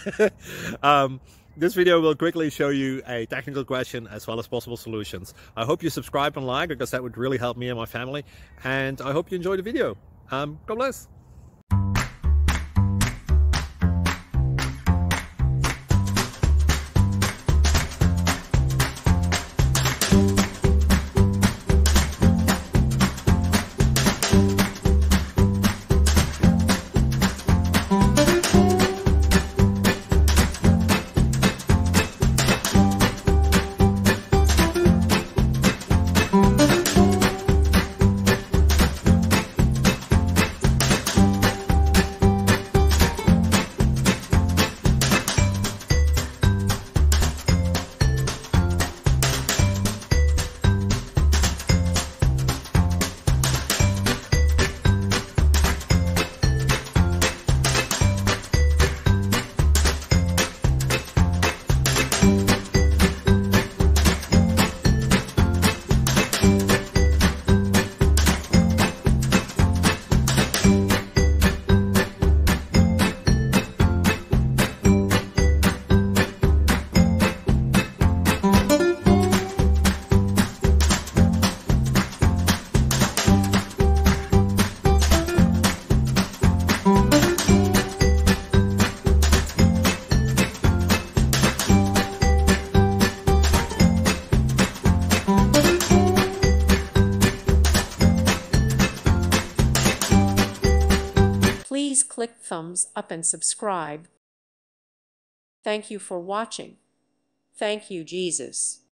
um, this video will quickly show you a technical question as well as possible solutions. I hope you subscribe and like, because that would really help me and my family. And I hope you enjoy the video. God bless. Please click thumbs up and subscribe. Thank you for watching. Thank you, Jesus.